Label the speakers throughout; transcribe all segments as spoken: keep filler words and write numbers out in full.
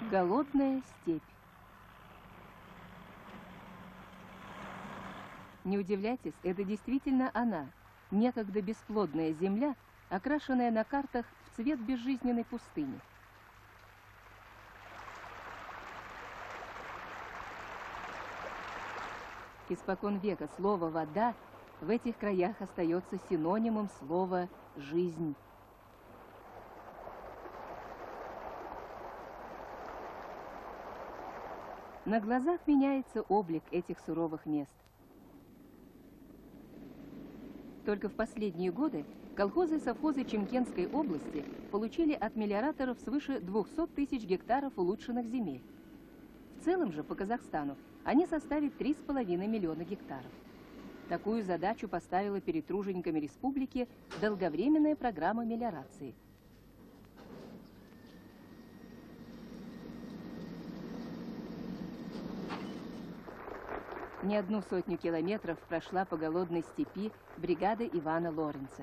Speaker 1: Голодная степь. Не удивляйтесь, это действительно она, некогда бесплодная земля, окрашенная на картах в цвет безжизненной пустыни. Испокон века слово «вода» в этих краях остается синонимом слова «жизнь». На глазах меняется облик этих суровых мест. Только в последние годы колхозы и совхозы Чимкентской области получили от мелиораторов свыше двухсот тысяч гектаров улучшенных земель. В целом же по Казахстану они составят три с половиной миллиона гектаров. Такую задачу поставила перед тружениками республики долговременная программа мелиорации. Не одну сотню километров прошла по голодной степи бригада Ивана Лоренца.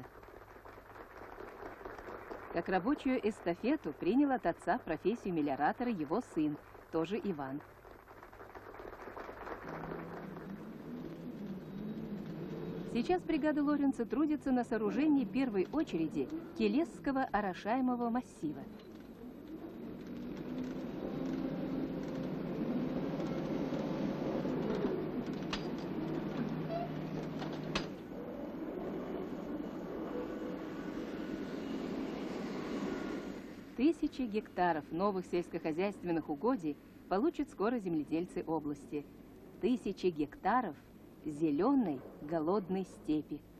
Speaker 1: Как рабочую эстафету принял от отца профессию мелиоратора его сын, тоже Иван. Сейчас бригада Лоренца трудится на сооружении первой очереди Келесского орошаемого массива. Тысячи гектаров новых сельскохозяйственных угодий получат скоро земледельцы области. Тысячи гектаров зеленой голодной степи.